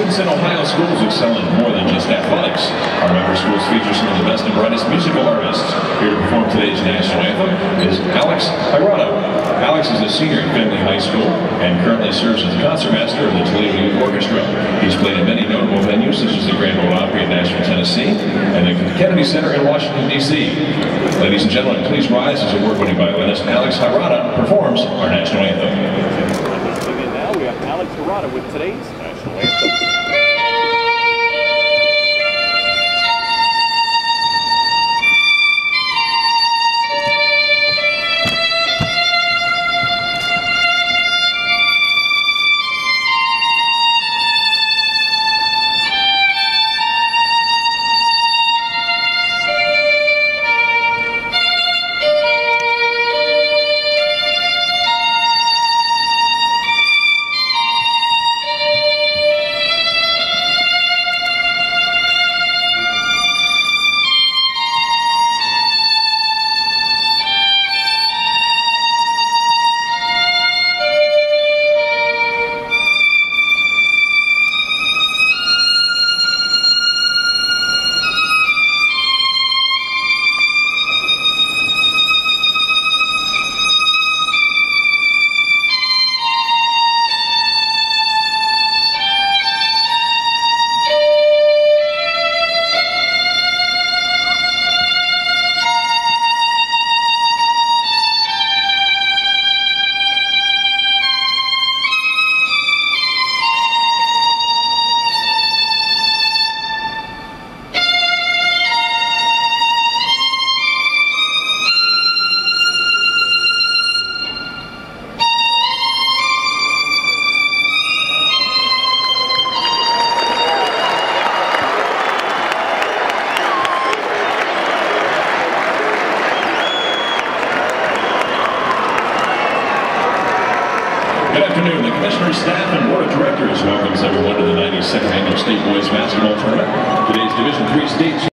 Students in Ohio schools excel in more than just athletics. Our member schools feature some of the best and brightest musical artists. Here to perform today's national anthem is Alex Hirata. Alex is a senior at Findlay High School and currently serves as the concertmaster of the Toledo Youth Orchestra. He's played in many notable venues such as the Grand Ole Opry in Nashville, Tennessee, and the Kennedy Center in Washington, D.C. Ladies and gentlemen, please rise as award-winning violinist Alex Hirata performs our national anthem. Now we have Alex Hirata with today's national anthem. Good afternoon. The Commissioner's staff and Board of Directors welcomes everyone to the 92nd Annual State Boys Basketball Tournament. Today's Division III state